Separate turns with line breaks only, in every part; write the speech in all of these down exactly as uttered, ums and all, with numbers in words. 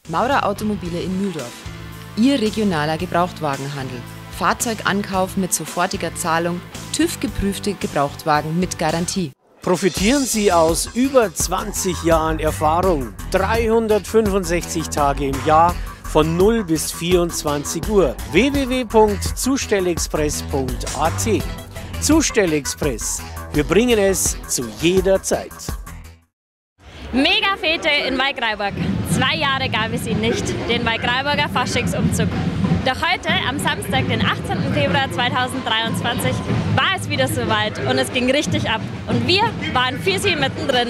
Maurer Automobile in Mühldorf. Ihr regionaler Gebrauchtwagenhandel. Fahrzeugankauf mit sofortiger Zahlung, TÜV-geprüfte Gebrauchtwagen mit Garantie.
Profitieren Sie aus über zwanzig Jahren Erfahrung, dreihundertfünfundsechzig Tage im Jahr, von null bis vierundzwanzig Uhr. w w w punkt zustellexpress punkt a t. Zustellexpress. Wir bringen es zu jeder Zeit.
Mega-Fete in Waldkraiburg. Zwei Jahre gab es ihn nicht, den Waldkraiburger Faschingsumzug. Doch heute, am Samstag, den achtzehnten Februar zweitausenddreiundzwanzig, war es wieder soweit und es ging richtig ab. Und wir waren für Sie mittendrin.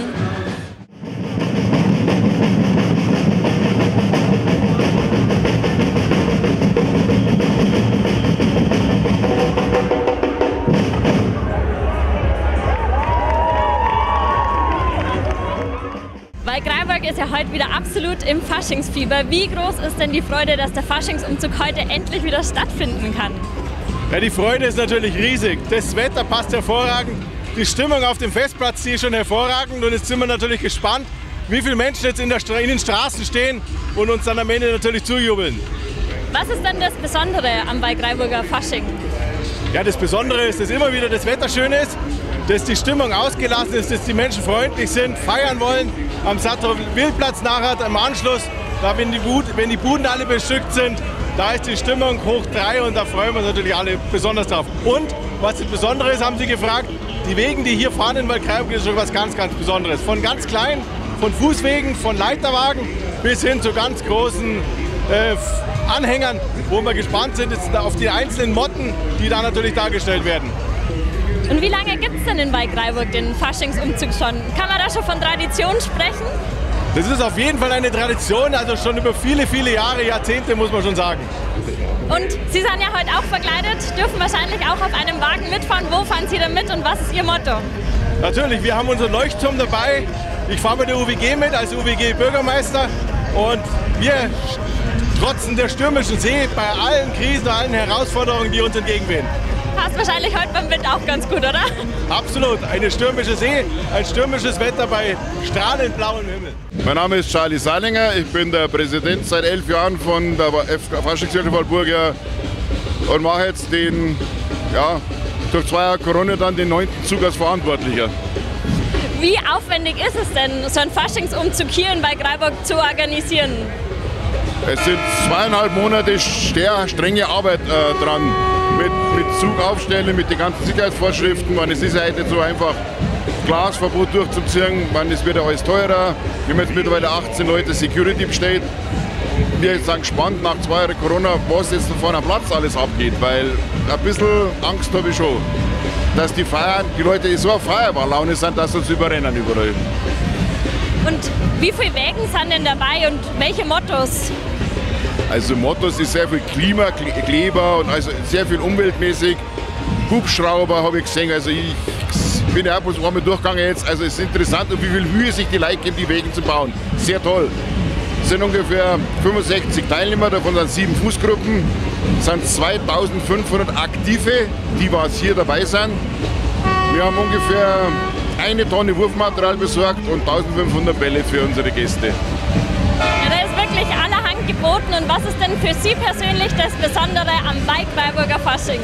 Waldkraiburg ist ja heute wieder absolut im Faschingsfieber. Wie groß ist denn die Freude, dass der Faschingsumzug heute endlich wieder stattfinden kann?
Ja, die Freude ist natürlich riesig. Das Wetter passt hervorragend. Die Stimmung auf dem Festplatz, die ist schon hervorragend. Und jetzt sind wir natürlich gespannt, wie viele Menschen jetzt in, der Stra in den Straßen stehen und uns dann am Ende natürlich zujubeln.
Was ist denn das Besondere am Waldkraiburger Fasching?
Ja, das Besondere ist, dass immer wieder das Wetter schön ist, dass die Stimmung ausgelassen ist, dass die Menschen freundlich sind, feiern wollen. Am Sattler-Wildplatz nachher, im Anschluss, da wenn die, Bud wenn die Buden alle bestückt sind, da ist die Stimmung hoch drei und da freuen wir uns natürlich alle besonders drauf. Und was das Besondere ist, haben Sie gefragt, die Wegen, die hier fahren in Waldkraiburg, ist schon was ganz, ganz Besonderes. Von ganz klein, von Fußwegen, von Leiterwagen bis hin zu ganz großen äh, Anhängern, wo wir gespannt sind jetzt auf die einzelnen Motten, die da natürlich dargestellt werden.
Und wie lange gibt es denn in Waldkraiburg den Faschingsumzug schon? Kann man da schon von Tradition sprechen?
Das ist auf jeden Fall eine Tradition, also schon über viele, viele Jahre, Jahrzehnte muss man schon sagen.
Und Sie sind ja heute auch verkleidet, dürfen wahrscheinlich auch auf einem Wagen mitfahren. Wo fahren Sie denn mit und was ist Ihr Motto?
Natürlich, wir haben unseren Leuchtturm dabei. Ich fahre mit der U W G mit, als U W G-Bürgermeister. Und wir trotzen der stürmischen See bei allen Krisen, allen Herausforderungen, die uns entgegenwehen.
Passt wahrscheinlich heute beim Wind auch ganz gut, oder?
Absolut, eine stürmische See, ein stürmisches Wetter bei strahlend blauem Himmel.
Mein Name ist Charlie Salinger, ich bin der Präsident seit elf Jahren von der Faschingshilfe Waldburg und mache jetzt den, ja, durch zwei Jahre Corona dann den neunten Zug als Verantwortlicher.
Wie aufwendig ist es denn, so einen Faschingsumzug hier in Waldkraiburg zu organisieren?
Es sind zweieinhalb Monate sehr strenge Arbeit äh, dran. Mit, mit Zug aufstellen, mit den ganzen Sicherheitsvorschriften. Man, es ist ja nicht so einfach, Glasverbot durchzuziehen. Man, es wird ja alles teurer. Wir haben jetzt mittlerweile achtzehn Leute Security bestellt. Wir sind gespannt nach zwei Jahren Corona, was jetzt vorne am Platz alles abgeht. Weil ein bisschen Angst habe ich schon, dass die Feiern, die Leute so auf Feierballaune sind, dass sie uns überrennen überall.
Und wie viele Wägen sind denn dabei und welche Mottos?
Also Mottos ist sehr viel Klimakleber und also sehr viel umweltmäßig. Hubschrauber habe ich gesehen, also ich bin ja bloß einmal durchgegangen jetzt. Also es ist interessant, und wie viel Mühe sich die Leute geben, die Wege zu bauen. Sehr toll. Es sind ungefähr fünfundsechzig Teilnehmer, davon sind sieben Fußgruppen. Es sind zweitausendfünfhundert Aktive, die was hier dabei sind. Wir haben ungefähr eine Tonne Wurfmaterial besorgt und eintausendfünfhundert Bälle für unsere Gäste.
Ja, da ist wirklich allerhand geboten. Und was ist denn für Sie persönlich das Besondere am Waldkraiburger Fasching?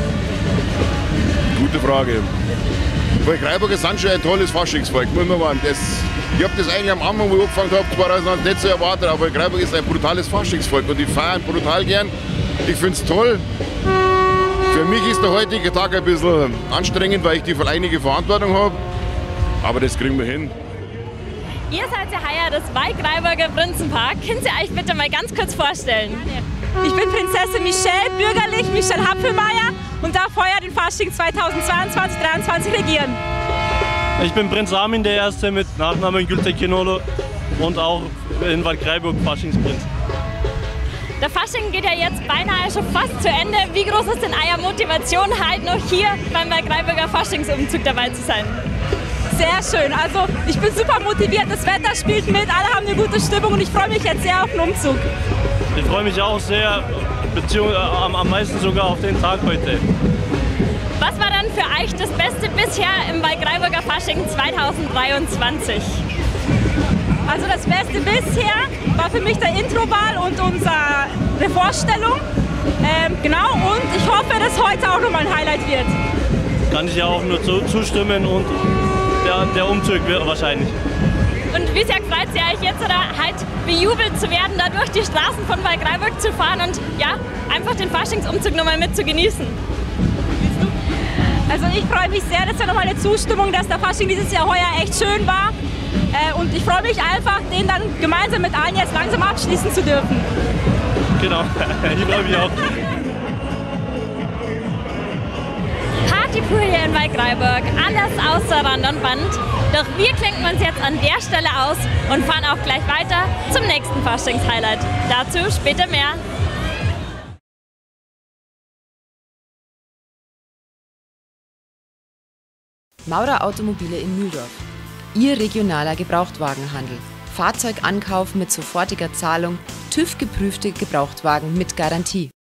Gute Frage. Waldkraiburger sind schon ein tolles Faschingsvolk, muss man sagen. Das, ich habe das eigentlich am Anfang, wo ich angefangen habe, zweitausendneun nicht so erwartet, aber Waldkraiburg ist ein brutales Faschingsvolk und die feiern brutal gern. Ich finde es toll. Für mich ist der heutige Tag ein bisschen anstrengend, weil ich die einige Verantwortung habe. Aber das kriegen wir hin.
Ihr seid ja heuer das Waldkraiburger Prinzenpaar. Können Sie euch bitte mal ganz kurz vorstellen?
Ich bin Prinzessin Michelle, bürgerlich Michelle Hapfelmeier und darf heuer den Fasching zweitausendzweiundzwanzig dreiundzwanzig regieren.
Ich bin Prinz Armin, der Erste mit Nachnamen Gültekinolo und auch in Waldkraiburg Faschingsprinz.
Der Fasching geht ja jetzt beinahe schon fast zu Ende. Wie groß ist denn eure Motivation, halt noch hier beim Waldkraiburger Faschingsumzug dabei zu sein?
Sehr schön, also ich bin super motiviert, das Wetter spielt mit, alle haben eine gute Stimmung und ich freue mich jetzt sehr auf den Umzug.
Ich freue mich auch sehr, beziehungsweise am, am meisten sogar auf den Tag heute.
Was war dann für euch das Beste bisher im Waldkraiburger Fasching zweitausenddreiundzwanzig?
Also das Beste bisher war für mich der Introball und unsere Vorstellung. Ähm, genau, und ich hoffe, dass heute auch nochmal ein Highlight wird.
Kann ich ja auch nur zu, zustimmen und der, der Umzug wird wahrscheinlich.
Und wie sehr freut ihr euch jetzt, oder halt bejubelt zu werden, da durch die Straßen von Waldkraiburg zu fahren und ja, einfach den Faschingsumzug nochmal mit zu genießen?
Also ich freue mich sehr, das ist ja nochmal eine Zustimmung, dass der Fasching dieses Jahr heuer echt schön war. Äh, und ich freue mich einfach, den dann gemeinsam mit allen jetzt langsam abschließen zu dürfen.
Genau, ich freue mich auch.
Party pur hier in Waldkraiburg, alles außer Rand und Band. Doch wir klinken uns jetzt an der Stelle aus und fahren auch gleich weiter zum nächsten Faschings-Highlight. Dazu später mehr.
Maurer Automobile in Mühldorf. Ihr regionaler Gebrauchtwagenhandel. Fahrzeugankauf mit sofortiger Zahlung, TÜV-geprüfte Gebrauchtwagen mit Garantie.